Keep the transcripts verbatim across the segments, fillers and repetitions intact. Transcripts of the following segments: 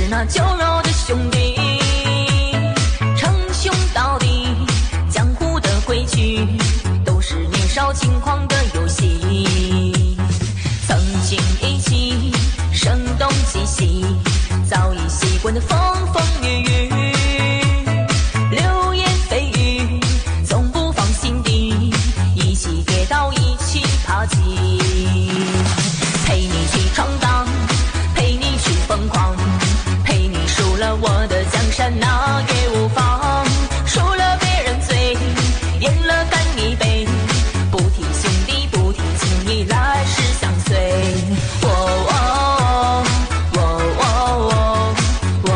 那酒肉的兄弟，称兄道弟，江湖的规矩都是年少轻狂的游戏。曾经一起声东击西，早已习惯的风风雨雨，流言蜚语从不放心底，一起跌倒一起爬起，陪你去闯荡，陪你去疯狂，陪你输了我的江山那也无妨，输了别人醉，赢了干一杯，不提兄弟不提情义，来世相随。哦哦哦哦哦哦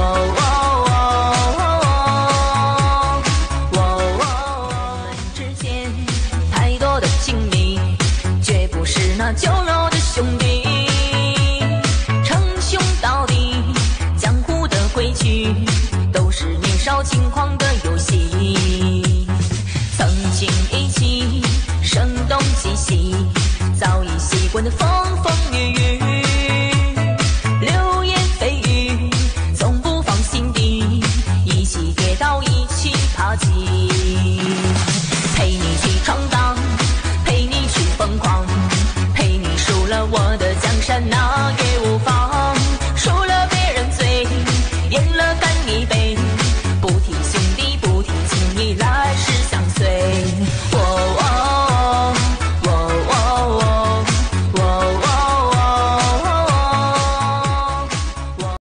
哦哦，我们之间太多的亲密，绝不是那酒肉的兄弟，称兄道弟，江湖的规矩都是年少轻狂的游戏。曾经一起声东击西，早已习惯的风